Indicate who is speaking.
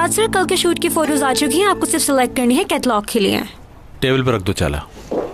Speaker 1: मुराद sir, कल के shoot की फोटोज आ चुकी हैं, आपको सिर्फ सिलेक्ट करनी है, कैटलॉग के लिए।
Speaker 2: टेबल पर रख दो चाला।